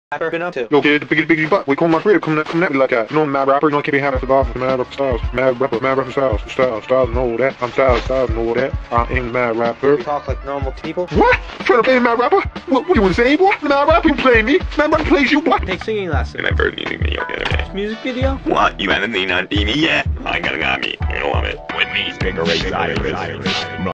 rapper been up to? Yo, kid, the biggity butt. We call my career coming at me like that. You know, I'm mad rapper. You know, I can't be having off mad rapper styles. Mad rapper styles. Know that. I'm styles, know that. I ain't mad rapper. We talk like normal people. What? Trying to play mad rapper? What you insane, boy? Mad rapper, you play me? Mad rapper plays you, boy. Take singing lessons. My first music video the other day. Music video? What? You haven't seen on TV yet? I got me. You know what? With me, Bigger Race Iris.